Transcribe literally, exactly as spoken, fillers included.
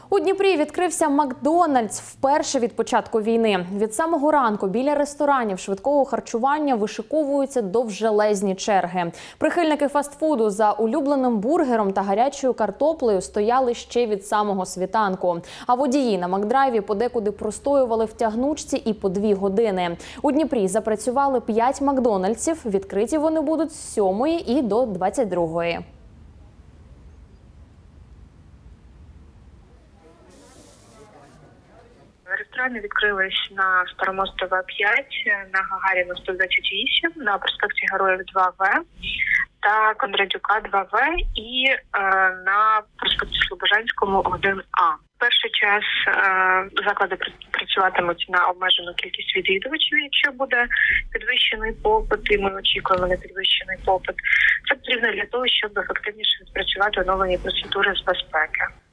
У Дніпрі відкрився Макдональдс вперше від початку війни. Від самого ранку біля ресторанів швидкого харчування вишиковуються довжелезні черги. Прихильники фастфуду за улюбленим бургером та гарячою картоплею стояли ще від самого світанку. А водії на Макдрайві подекуди простоювали в тягнучці і по дві години. У Дніпрі запрацювали п'ять Макдональдсів. Відкриті вони будуть з сьомої і до двадцять другої. Ресторани відкрились на Старомостова п'ять, на Гагаріна сто двадцять вісім, на проспекті Героїв два В та Кондратюка два В і е, на проспекті Слобожанському один А. Перший час е, заклади працюватимуть на обмежену кількість відвідувачів, якщо буде підвищений попит, і ми очікуємо на підвищений попит. Це потрібно для того, щоб ефективніше відпрацювати оновлені процедури з безпеки.